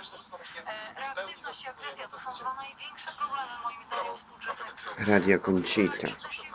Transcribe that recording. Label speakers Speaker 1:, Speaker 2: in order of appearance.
Speaker 1: Reaktywność i agresja to są dwa największe problemy, moim zdaniem, współczesnych.
Speaker 2: Radio Conchita.